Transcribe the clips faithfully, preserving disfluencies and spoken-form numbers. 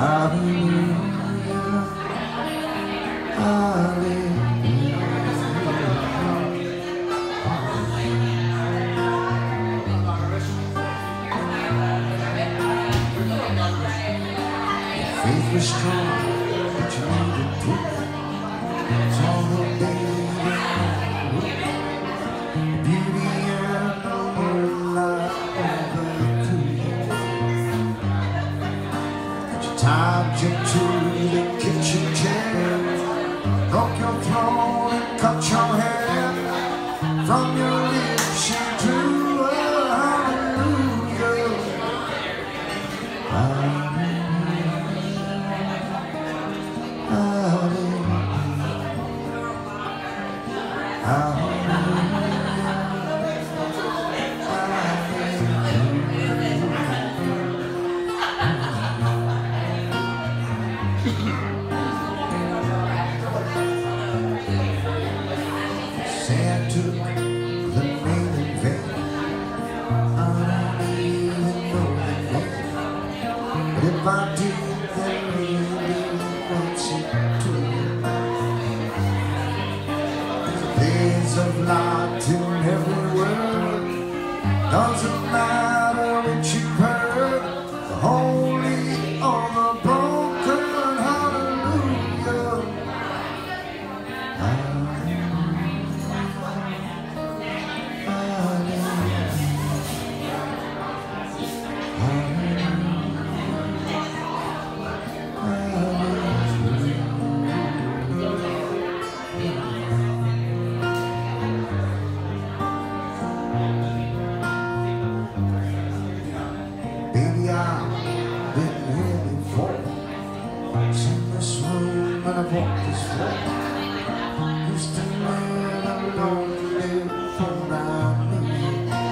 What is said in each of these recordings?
Faith was strong, but you needed proof. It's all the day beauty and the moonlight overthrew. But you tied you to the kitchen chair, broke your throne and cut your hair. From your lips she drew a hallelujah. Sad took the name in vain. I don't even know the name, but if I did, then really what's it to you? There's of light in every word. Doesn't matter which you've heard, the holy or the broken. Hallelujah. Baby, I've been here before. Seen this room and I've walked this floor. Used to live alone, live before I knew you.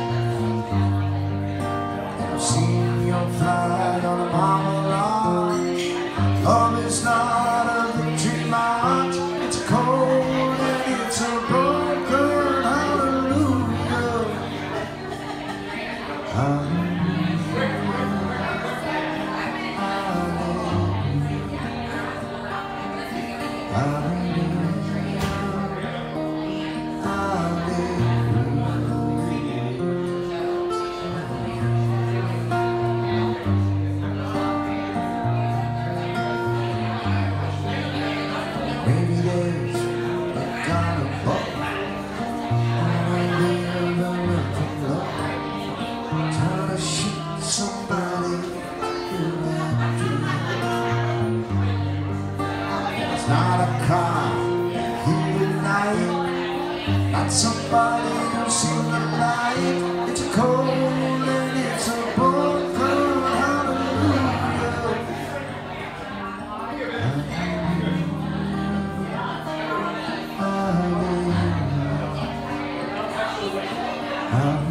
And I've seen your flag on a marmalade. Love is not a victory march. It's cold and it's a broken hallelujah. Hallelujah. Maybe there's a God above, and I live and live from love, trying to shoot somebody in that dream. It's not a car here tonight, not somebody who's seen the light. It's a cold and it's a broken hallelujah. Hallelujah.